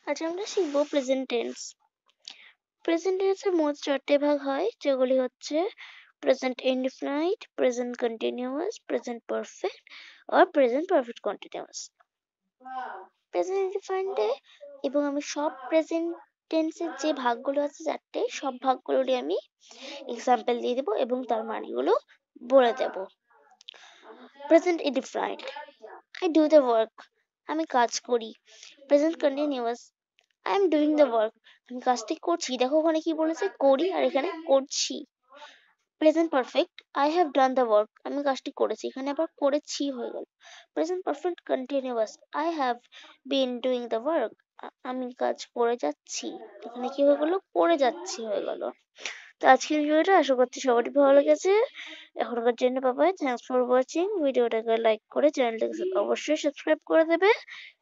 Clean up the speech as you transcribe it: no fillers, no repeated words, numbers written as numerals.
আজ আমরা শিখব প্রেজেন্ট টেন্স। প্রেজেন্ট টেন্সের মোট 4টে ভাগ হয়, যেগুলি হচ্ছে present indefinite, present continuous, present perfect আর প্রেজেন্ট পারফেক্ট কন্টিনিউয়াস। প্রেজেন্ট ইনডিফাইন্ডে এবং আমি সব প্রেজেন্ট টেন্সের যে ভাগগুলো আছে 4টে, সব ভাগগুলোরই আমি এক্সাম্পল দিয়ে দেবো এবং তার মানেগুলো বলে দেব। Present indefinite, I do the work, আমি কাজ করি। Present continuous, I am doing the work, আমি কাজটি করছি। দেখো ওখানে কি বলেছে, করি, আর এখানে করছি। Present perfect, I have done the work, আমি কাজটি করেছি। এখানে আবার করেছি হয়ে গেল। Present perfect continuous, I have been doing the work, আমি কাজ করে যাচ্ছি। এখানে কি হয়ে গেল, করে যাচ্ছি হয়ে গেল। তো আজকের ভিডিওটা আশা করছি সবারই ভালো লেগেছে। এখনকার জন্য বাবাই, থ্যাংকস ফর ওয়াচিং। ভিডিওটাকে লাইক করে চ্যানেলটাকে অবশ্যই সাবস্ক্রাইব করে দেবে